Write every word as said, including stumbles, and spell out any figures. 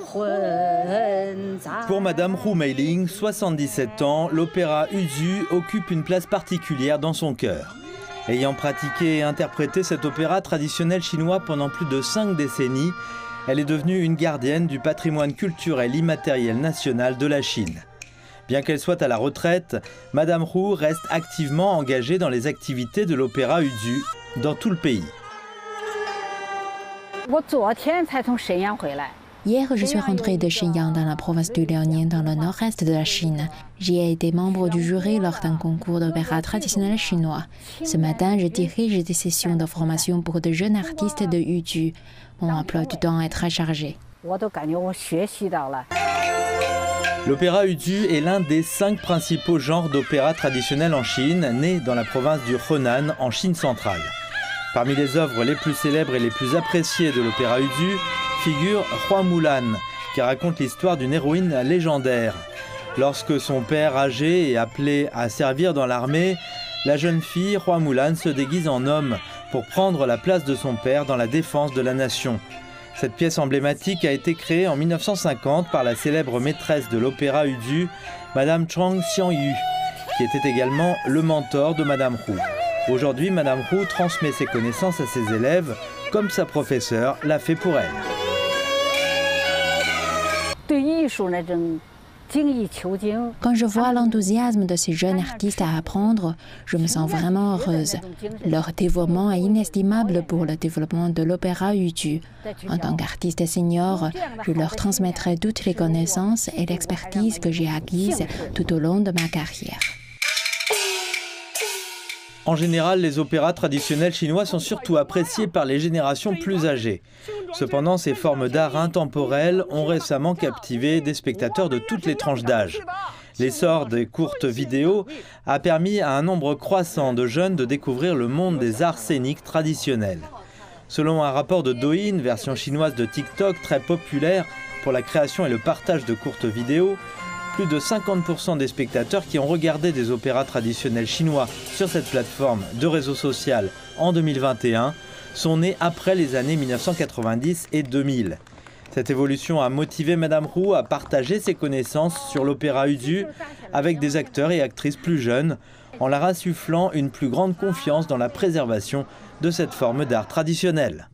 Pour Madame Hu Meiling, soixante-dix-sept ans, l'opéra Uzu occupe une place particulière dans son cœur. Ayant pratiqué et interprété cet opéra traditionnel chinois pendant plus de cinq décennies, elle est devenue une gardienne du patrimoine culturel immatériel national de la Chine. Bien qu'elle soit à la retraite, Madame Hu reste activement engagée dans les activités de l'opéra Uzu dans tout le pays. Hier, je suis rentrée de Shenyang dans la province du Liaoning dans le nord-est de la Chine. J'y ai été membre du jury lors d'un concours d'opéra traditionnel chinois. Ce matin, je dirige des sessions de formation pour de jeunes artistes de Uzu. Mon emploi du temps est très chargé. L'opéra Uzu est l'un des cinq principaux genres d'opéra traditionnel en Chine, né dans la province du Henan, en Chine centrale. Parmi les œuvres les plus célèbres et les plus appréciées de l'opéra Uzu figure Hua Mulan, qui raconte l'histoire d'une héroïne légendaire. Lorsque son père âgé est appelé à servir dans l'armée, la jeune fille Hua Mulan se déguise en homme pour prendre la place de son père dans la défense de la nation. Cette pièce emblématique a été créée en mille neuf cent cinquante par la célèbre maîtresse de l'opéra Uzu, Madame Chang Xiangyu, qui était également le mentor de Madame Hu. Aujourd'hui, Madame Hu transmet ses connaissances à ses élèves, comme sa professeure l'a fait pour elle. Quand je vois l'enthousiasme de ces jeunes artistes à apprendre, je me sens vraiment heureuse. Leur dévouement est inestimable pour le développement de l'opéra Uzu. En tant qu'artiste senior, je leur transmettrai toutes les connaissances et l'expertise que j'ai acquises tout au long de ma carrière. En général, les opéras traditionnels chinois sont surtout appréciés par les générations plus âgées. Cependant, ces formes d'art intemporelles ont récemment captivé des spectateurs de toutes les tranches d'âge. L'essor des courtes vidéos a permis à un nombre croissant de jeunes de découvrir le monde des arts scéniques traditionnels. Selon un rapport de Douyin, version chinoise de TikTok très populaire pour la création et le partage de courtes vidéos, plus de cinquante pour cent des spectateurs qui ont regardé des opéras traditionnels chinois sur cette plateforme de réseau social en deux mille vingt et un sont nés après les années mille neuf cent quatre-vingt-dix et deux mille. Cette évolution a motivé Madame Hu à partager ses connaissances sur l'opéra Uzu avec des acteurs et actrices plus jeunes, en leur insufflant une plus grande confiance dans la préservation de cette forme d'art traditionnel.